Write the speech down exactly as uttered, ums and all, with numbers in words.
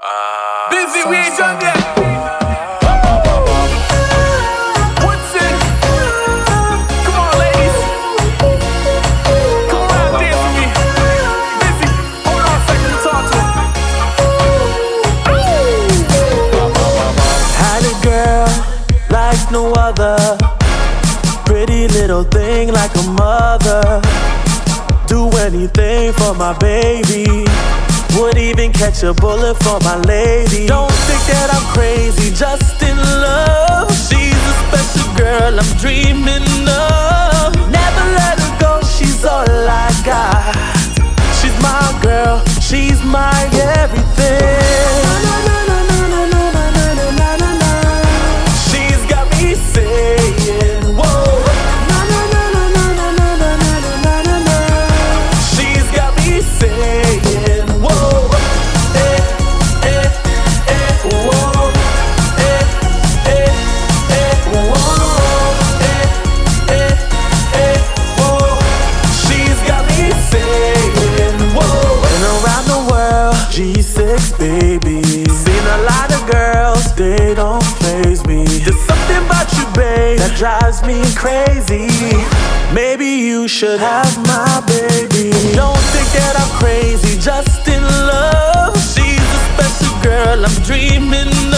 Uh, Busy, we ain't done yet. Woodson, come on, ladies. Come around, dance with me. Busy, hold on a second to talk to him. Had a girl like no other, pretty little thing like a mother. Do anything for my baby, would even catch a bullet for my lady. Don't think that I'm crazy, just in love. She's a special girl I'm dreaming of. Never let her go, she's all I got. She's my girl, she's my everything. She's got me saying, whoa. She's got me saying, whoa. G six baby, seen a lot of girls, they don't faze me. There's something about you, babe, that drives me crazy. Maybe you should have my baby. Don't think that I'm crazy, just in love. She's a special girl I'm dreaming of.